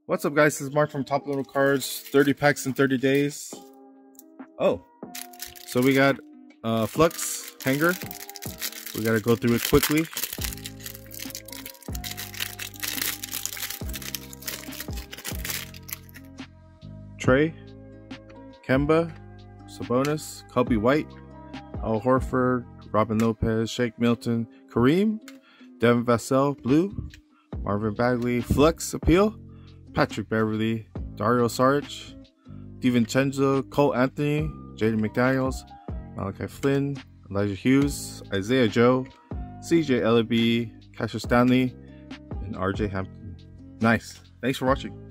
What's up, guys? This is Mark from TopLoademcards. 30 packs in 30 days. Oh, so we got Flux hanger. We gotta go through it quickly. Trey, Kemba, Sabonis, Kobe White, Al Horford, Robin Lopez, Shake Milton, Kareem, Devin Vassell, Blue, Marvin Bagley, Flux Appeal, Patrick Beverly, Dario Saric, DiVincenzo, Cole Anthony, Jaden McDaniels, Malachi Flynn, Elijah Hughes, Isaiah Joe, CJ Ellaby, Cassius Stanley, and RJ Hampton. Nice. Thanks for watching.